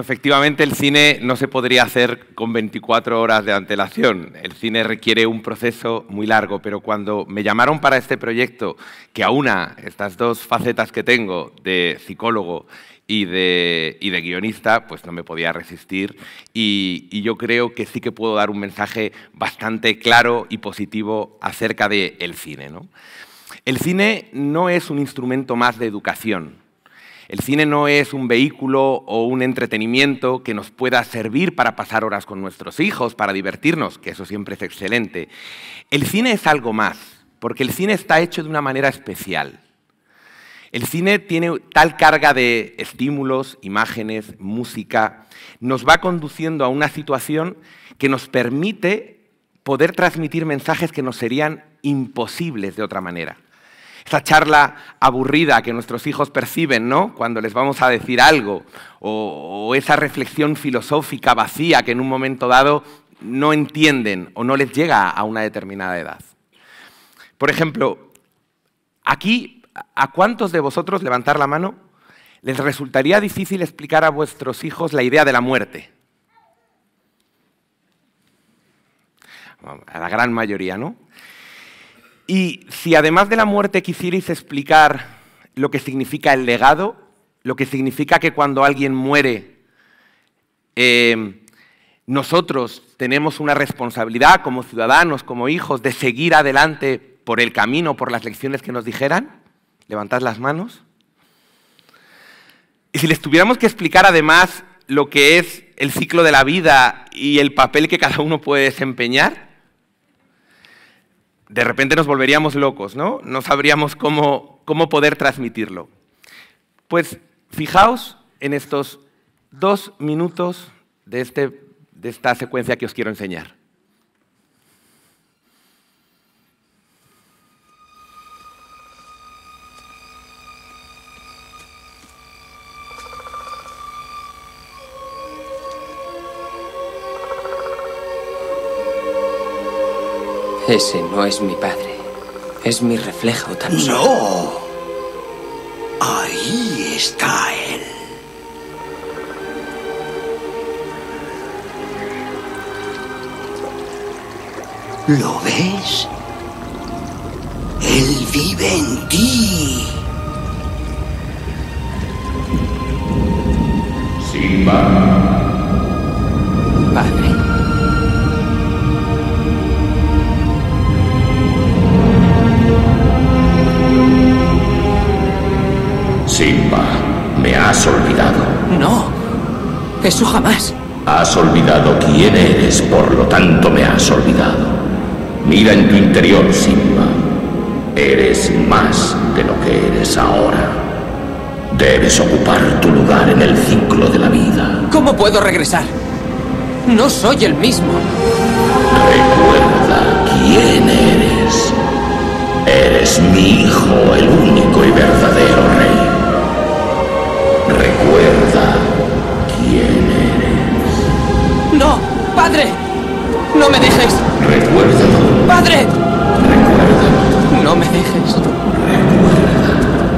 efectivamente el cine no se podría hacer con 24 horas de antelación. El cine requiere un proceso muy largo, pero cuando me llamaron para este proyecto, que aúna estas dos facetas que tengo de psicólogo y de guionista, pues no me podía resistir y yo creo que sí que puedo dar un mensaje bastante claro y positivo acerca del cine, ¿no? El cine no es un instrumento más de educación. El cine no es un vehículo o un entretenimiento que nos pueda servir para pasar horas con nuestros hijos, para divertirnos, que eso siempre es excelente. El cine es algo más, porque el cine está hecho de una manera especial. El cine tiene tal carga de estímulos, imágenes, música, nos va conduciendo a una situación que nos permite poder transmitir mensajes que nos serían imposibles de otra manera. Esa charla aburrida que nuestros hijos perciben, ¿no?, cuando les vamos a decir algo, o esa reflexión filosófica vacía que en un momento dado no entienden o no les llega a una determinada edad. Por ejemplo, aquí, ¿a cuántos de vosotros, levantar la mano, les resultaría difícil explicar a vuestros hijos la idea de la muerte? A la gran mayoría, ¿no? Y si además de la muerte quisierais explicar lo que significa el legado, lo que significa que cuando alguien muere, nosotros tenemos una responsabilidad como ciudadanos, como hijos, de seguir adelante por el camino, por las lecciones que nos dijeran, levantad las manos. Y si les tuviéramos que explicar además lo que es el ciclo de la vida y el papel que cada uno puede desempeñar, de repente nos volveríamos locos, ¿no? No sabríamos cómo poder transmitirlo. Pues fijaos en estos 2 minutos de esta secuencia que os quiero enseñar. Ese no es mi padre. Es mi reflejo tan solo. ¡No! Ahí está él. ¿Lo ves? Él vive en ti. Simba. Padre. Simba, ¿me has olvidado? No, eso jamás. Has olvidado quién eres, por lo tanto me has olvidado. Mira en tu interior, Simba. Eres más de lo que eres ahora. Debes ocupar tu lugar en el ciclo de la vida. ¿Cómo puedo regresar? No soy el mismo. Recuerda quién eres. Eres mi hijo, el único y verdadero rey. Recuerda quién eres. ¡No! ¡Padre! ¡No me dejes! Recuérdalo. ¡Padre! Recuérdalo. No me dejes. Recuerda.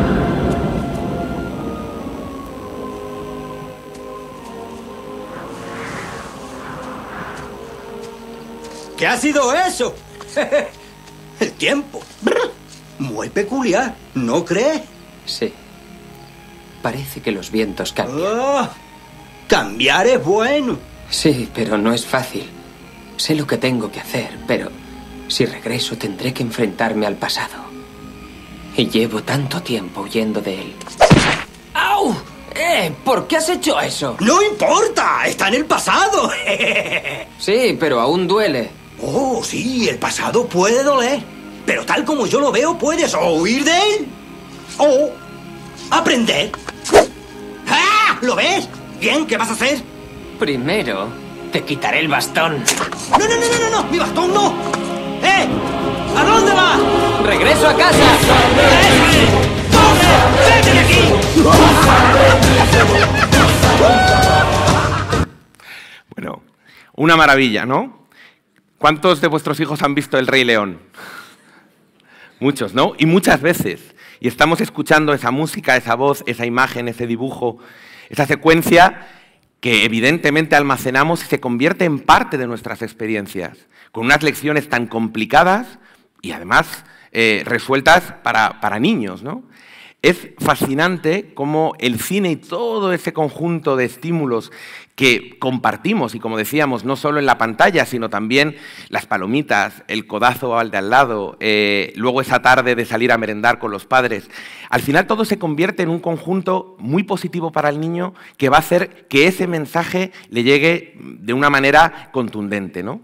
¿Qué ha sido eso? El tiempo. Muy peculiar, ¿no crees? Sí. Parece que los vientos cambian. Oh, cambiar es bueno. Sí, pero no es fácil. Sé lo que tengo que hacer, pero si regreso tendré que enfrentarme al pasado. Y llevo tanto tiempo huyendo de él. ¡Au! ¿Por qué has hecho eso? ¡No importa! ¡Está en el pasado! Sí, pero aún duele. Oh, sí, el pasado puede doler. Pero tal como yo lo veo, puedes o huir de él o aprender. ¡Ah! ¿Lo ves? Bien, ¿qué vas a hacer? Primero, te quitaré el bastón. ¡No, no, no, no, no! ¡Mi bastón no! ¿A dónde vas? ¡Regreso a casa! ¡Corre! ¡Vete de aquí! Bueno, una maravilla, ¿no? ¿Cuántos de vuestros hijos han visto El Rey León? Muchos, ¿no? Y muchas veces. Y estamos escuchando esa música, esa voz, esa imagen, ese dibujo, esa secuencia que evidentemente almacenamos y se convierte en parte de nuestras experiencias, con unas lecciones tan complicadas y además resueltas para niños, ¿no? Es fascinante cómo el cine y todo ese conjunto de estímulos que compartimos, y como decíamos, no solo en la pantalla, sino también las palomitas, el codazo al de al lado, luego esa tarde de salir a merendar con los padres, al final todo se convierte en un conjunto muy positivo para el niño que va a hacer que ese mensaje le llegue de una manera contundente, ¿no?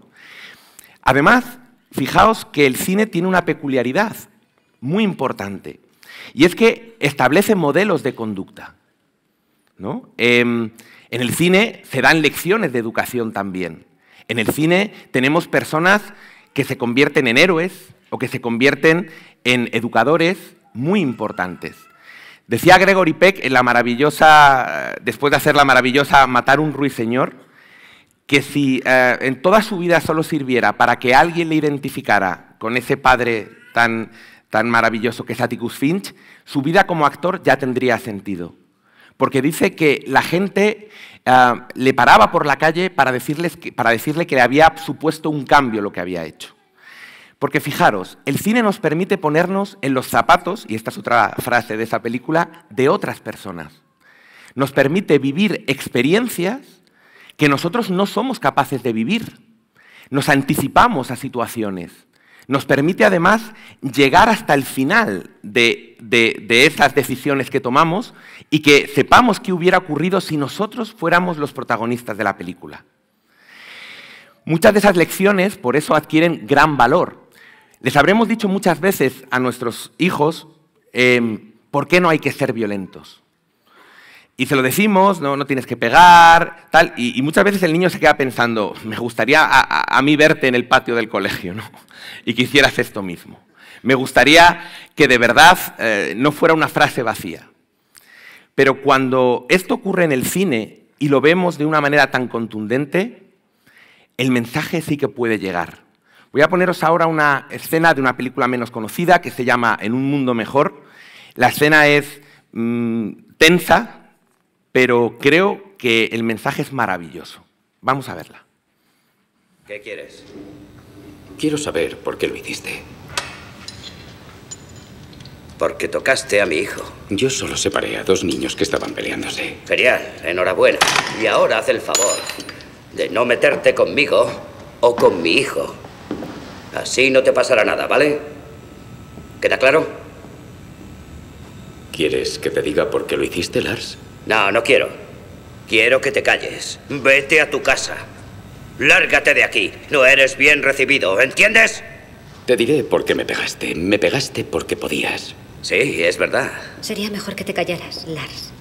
Además, fijaos que el cine tiene una peculiaridad muy importante, y es que establece modelos de conducta, ¿no? En el cine se dan lecciones de educación también. En el cine tenemos personas que se convierten en héroes o que se convierten en educadores muy importantes. Decía Gregory Peck en la maravillosa, después de hacer la maravillosa Matar un ruiseñor, que si en toda su vida solo sirviera para que alguien le identificara con ese padre tan maravilloso que es Atticus Finch, su vida como actor ya tendría sentido. Porque dice que la gente le paraba por la calle para decirle que le había supuesto un cambio lo que había hecho. Porque fijaros, el cine nos permite ponernos en los zapatos, y esta es otra frase de esa película, de otras personas. Nos permite vivir experiencias que nosotros no somos capaces de vivir. Nos anticipamos a situaciones. Nos permite además llegar hasta el final de esas decisiones que tomamos y que sepamos qué hubiera ocurrido si nosotros fuéramos los protagonistas de la película. Muchas de esas lecciones, por eso, adquieren gran valor. Les habremos dicho muchas veces a nuestros hijos por qué no hay que ser violentos. Y se lo decimos, no tienes que pegar, tal, y muchas veces el niño se queda pensando, me gustaría a mí verte en el patio del colegio, ¿no? Y que hicieras esto mismo. Me gustaría que de verdad no fuera una frase vacía. Pero cuando esto ocurre en el cine y lo vemos de una manera tan contundente, el mensaje sí que puede llegar. Voy a poneros ahora una escena de una película menos conocida que se llama En un mundo mejor. La escena es tensa, pero creo que el mensaje es maravilloso. Vamos a verla. ¿Qué quieres? Quiero saber por qué lo hiciste. Porque tocaste a mi hijo. Yo solo separé a dos niños que estaban peleándose. Genial, enhorabuena. Y ahora haz el favor de no meterte conmigo o con mi hijo. Así no te pasará nada, ¿vale? ¿Queda claro? ¿Quieres que te diga por qué lo hiciste, Lars? No, no quiero. Quiero que te calles. Vete a tu casa. Lárgate de aquí. No eres bien recibido, ¿entiendes? Te diré por qué me pegaste. Me pegaste porque podías. Sí, es verdad. Sería mejor que te callaras, Lars.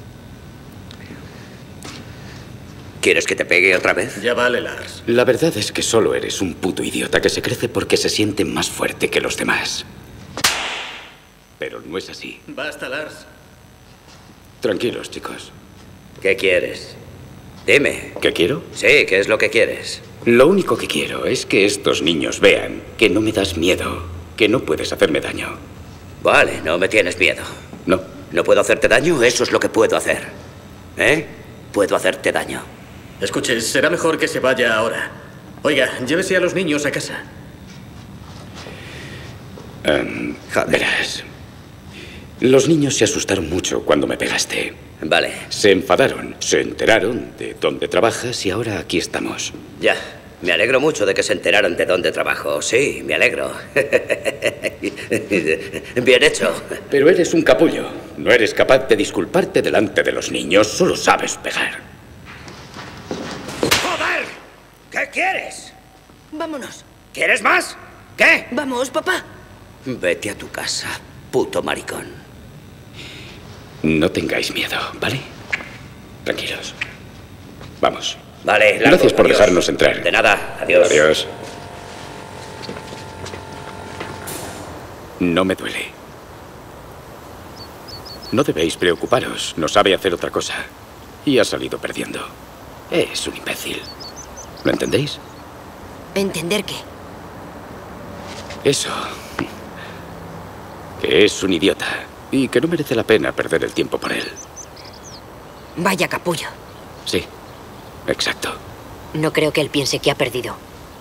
¿Quieres que te pegue otra vez? Ya vale, Lars. La verdad es que solo eres un puto idiota que se crece porque se siente más fuerte que los demás. Pero no es así. Basta, Lars. Tranquilos, chicos. ¿Qué quieres? Dime. ¿Qué quiero? Sí, ¿qué es lo que quieres? Lo único que quiero es que estos niños vean que no me das miedo, que no puedes hacerme daño. Vale, no me tienes miedo. No. ¿No puedo hacerte daño? Eso es lo que puedo hacer. ¿Eh? Puedo hacerte daño. Escuche, será mejor que se vaya ahora. Oiga, llévese a los niños a casa. Joder. Verás. Los niños se asustaron mucho cuando me pegaste. Vale. Se enfadaron, se enteraron de dónde trabajas y ahora aquí estamos. Ya. Me alegro mucho de que se enteraran de dónde trabajo. Sí, me alegro. Bien hecho. Pero eres un capullo. No eres capaz de disculparte delante de los niños. Solo sabes pegar. ¡Joder! ¿Qué quieres? Vámonos. ¿Quieres más? ¿Qué? Vamos, papá. Vete a tu casa, puto maricón. No tengáis miedo, ¿vale? Tranquilos. Vamos. Vale, largo. Gracias por Adiós. dejarnos entrar. De nada. Adiós. Adiós. No me duele. No debéis preocuparos. No sabe hacer otra cosa. Y ha salido perdiendo. Es un imbécil. ¿Lo entendéis? ¿Entender qué? Eso. Que es un idiota. Y que no merece la pena perder el tiempo por él. Vaya capullo. Sí. Exacto. No creo que él piense que ha perdido.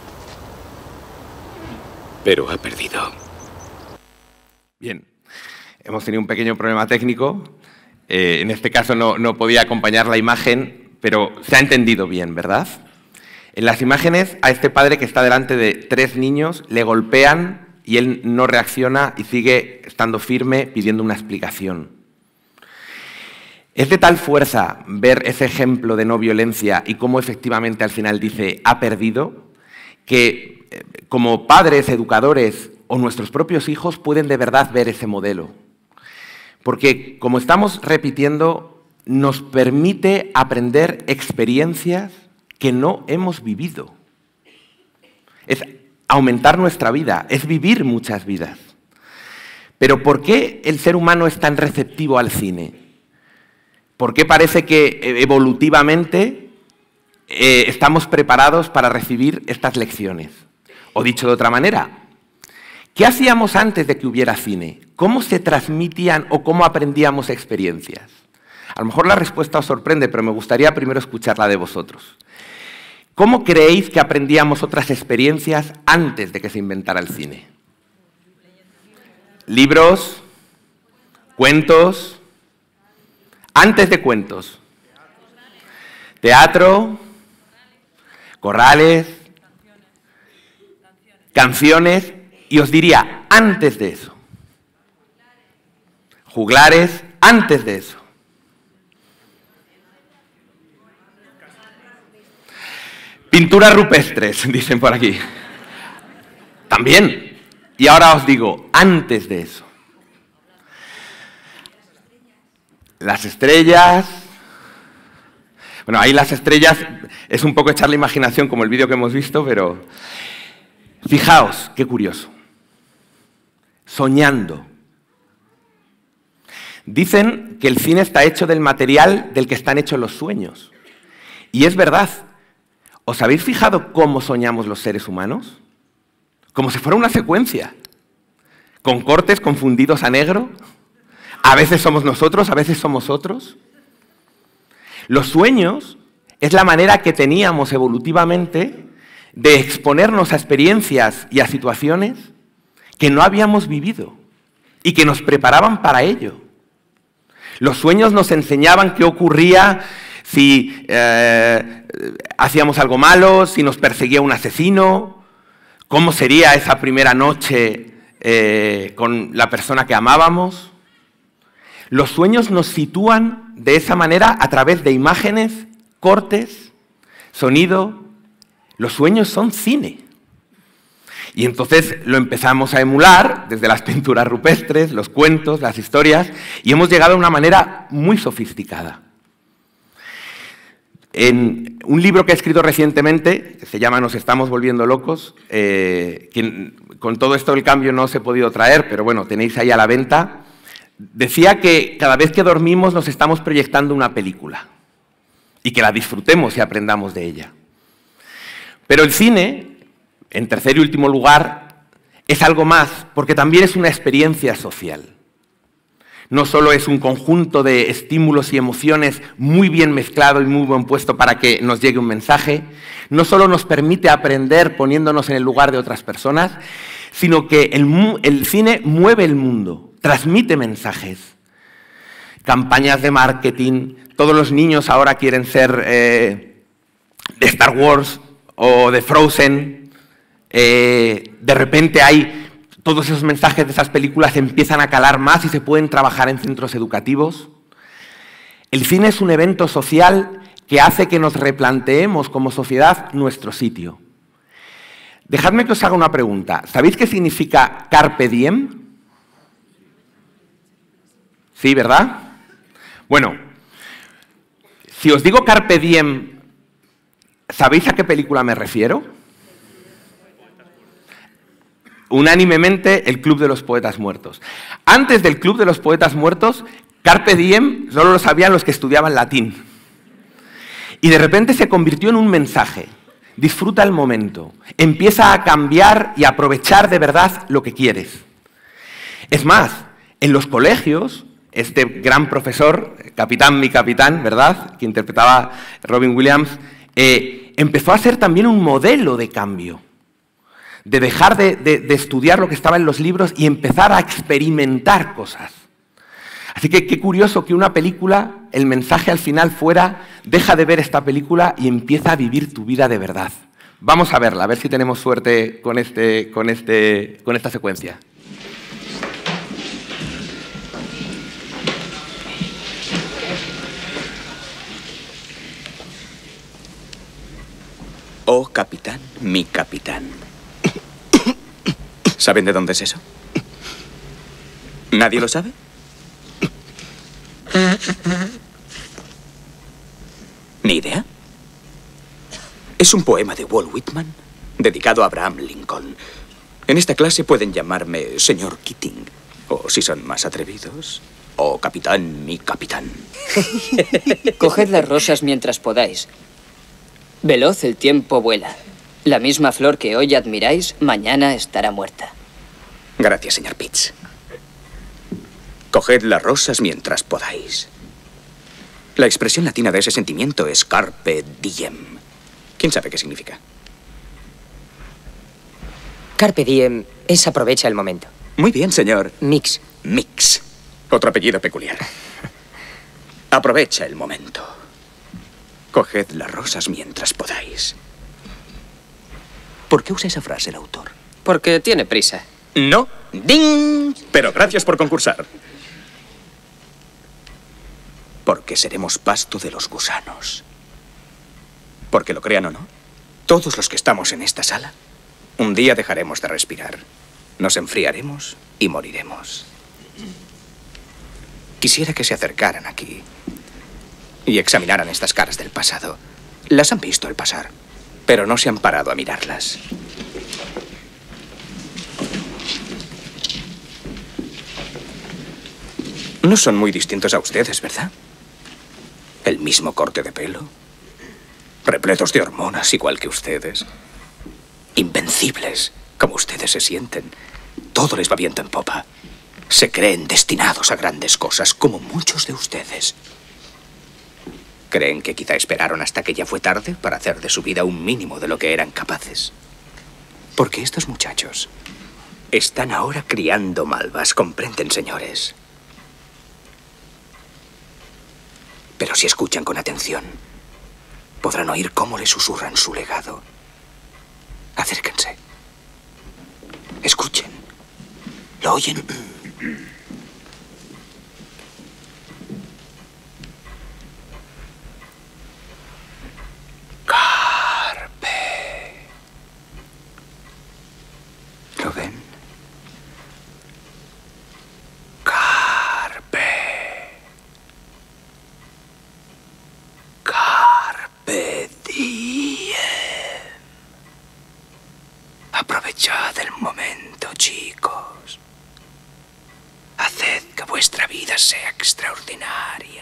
Pero ha perdido. Bien, hemos tenido un pequeño problema técnico. En este caso no podía acompañar la imagen, pero se ha entendido bien, ¿verdad? En las imágenes, a este padre que está delante de 3 niños le golpean y él no reacciona y sigue estando firme pidiendo una explicación. Es de tal fuerza ver ese ejemplo de no violencia y cómo efectivamente al final dice ha perdido, que como padres, educadores o nuestros propios hijos pueden de verdad ver ese modelo. Porque, como estamos repitiendo, nos permite aprender experiencias que no hemos vivido. Es aumentar nuestra vida, es vivir muchas vidas. Pero ¿por qué el ser humano es tan receptivo al cine? ¿Por qué parece que evolutivamente estamos preparados para recibir estas lecciones? O dicho de otra manera, ¿qué hacíamos antes de que hubiera cine? ¿Cómo se transmitían o cómo aprendíamos experiencias? A lo mejor la respuesta os sorprende, pero me gustaría primero escucharla de vosotros. ¿Cómo creéis que aprendíamos otras experiencias antes de que se inventara el cine? ¿Libros? ¿Cuentos? Antes de cuentos. ¿Teatro? ¿Corrales? ¿Canciones? Y os diría, antes de eso. Juglares, antes de eso. Pinturas rupestres, dicen por aquí. También. Y ahora os digo, antes de eso. Las estrellas. Bueno, ahí las estrellas es un poco echar la imaginación como el vídeo que hemos visto, pero fijaos, qué curioso. Soñando. Dicen que el cine está hecho del material del que están hechos los sueños. Y es verdad. ¿Os habéis fijado cómo soñamos los seres humanos? Como si fuera una secuencia. Con cortes confundidos a negro. A veces somos nosotros, a veces somos otros. Los sueños es la manera que teníamos evolutivamente de exponernos a experiencias y a situaciones que no habíamos vivido y que nos preparaban para ello. Los sueños nos enseñaban qué ocurría si hacíamos algo malo, si nos perseguía un asesino, cómo sería esa primera noche con la persona que amábamos. Los sueños nos sitúan de esa manera a través de imágenes, cortes, sonido. Los sueños son cine. Y entonces lo empezamos a emular desde las pinturas rupestres, los cuentos, las historias, y hemos llegado a una manera muy sofisticada. En un libro que he escrito recientemente, que se llama Nos estamos volviendo locos, que con todo esto del cambio no os he podido traer, pero bueno, tenéis ahí a la venta, decía que cada vez que dormimos nos estamos proyectando una película y que la disfrutemos y aprendamos de ella. Pero el cine, en tercer y último lugar, es algo más, porque también es una experiencia social. No solo es un conjunto de estímulos y emociones muy bien mezclado y muy buen puesto para que nos llegue un mensaje, no solo nos permite aprender poniéndonos en el lugar de otras personas, sino que el cine mueve el mundo, transmite mensajes. Campañas de marketing, todos los niños ahora quieren ser de Star Wars o de Frozen. De repente hay todos esos mensajes de esas películas empiezan a calar más y se pueden trabajar en centros educativos. El cine es un evento social que hace que nos replanteemos como sociedad nuestro sitio. Dejadme que os haga una pregunta. ¿Sabéis qué significa carpe diem? Sí, ¿verdad? Bueno, si os digo carpe diem, ¿sabéis a qué película me refiero? Unánimemente, el Club de los Poetas Muertos. Antes del Club de los Poetas Muertos, carpe diem solo lo sabían los que estudiaban latín. Y de repente se convirtió en un mensaje. Disfruta el momento. Empieza a cambiar y a aprovechar de verdad lo que quieres. Es más, en los colegios, este gran profesor, Capitán, mi capitán, ¿verdad?, que interpretaba Robin Williams, empezó a ser también un modelo de cambio, de dejar de estudiar lo que estaba en los libros y empezar a experimentar cosas. Así que qué curioso que una película, el mensaje al final fuera, deja de ver esta película y empieza a vivir tu vida de verdad. Vamos a verla, a ver si tenemos suerte con esta secuencia. Oh, capitán, mi capitán. ¿Saben de dónde es eso? ¿Nadie lo sabe? ¿Ni idea? Es un poema de Walt Whitman dedicado a Abraham Lincoln. En esta clase pueden llamarme señor Keating, o si son más atrevidos, oh capitán, mi capitán. Coged las rosas mientras podáis. Veloz el tiempo vuela. La misma flor que hoy admiráis, mañana estará muerta. Gracias, señor Pitts. Coged las rosas mientras podáis. La expresión latina de ese sentimiento es carpe diem. ¿Quién sabe qué significa? Carpe diem es aprovecha el momento. Muy bien, señor. Mix. Mix. Otro apellido peculiar. Aprovecha el momento. Coged las rosas mientras podáis. ¿Por qué usa esa frase el autor? Porque tiene prisa. No. ¡Ding! Pero gracias por concursar. Porque seremos pasto de los gusanos. Porque lo crean o no, todos los que estamos en esta sala, un día dejaremos de respirar. Nos enfriaremos y moriremos. Quisiera que se acercaran aquí y examinaran estas caras del pasado. Las han visto al pasar, pero no se han parado a mirarlas. No son muy distintos a ustedes, ¿verdad? El mismo corte de pelo, repletos de hormonas igual que ustedes, invencibles como ustedes se sienten. Todo les va viento en popa. Se creen destinados a grandes cosas, como muchos de ustedes. ¿Creen que quizá esperaron hasta que ya fue tarde para hacer de su vida un mínimo de lo que eran capaces? Porque estos muchachos están ahora criando malvas, ¿comprenden, señores? Pero si escuchan con atención, podrán oír cómo le susurran su legado. Acérquense. Escuchen. ¿Lo oyen? Carpe. ¿Lo ven? Carpe. Carpe diem. Aprovechad el momento, chicos. Haced que vuestra vida sea extraordinaria.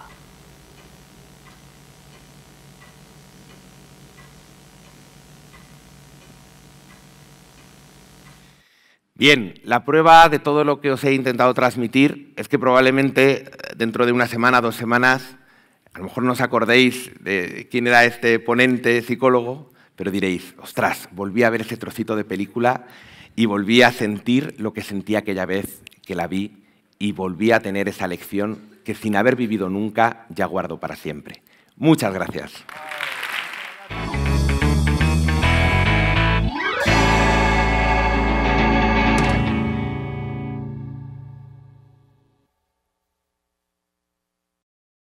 Bien, la prueba de todo lo que os he intentado transmitir es que probablemente dentro de una semana, 2 semanas, a lo mejor no os acordéis de quién era este ponente psicólogo, pero diréis, ostras, volví a ver ese trocito de película y volví a sentir lo que sentí aquella vez que la vi y volví a tener esa lección que sin haber vivido nunca ya guardo para siempre. Muchas gracias.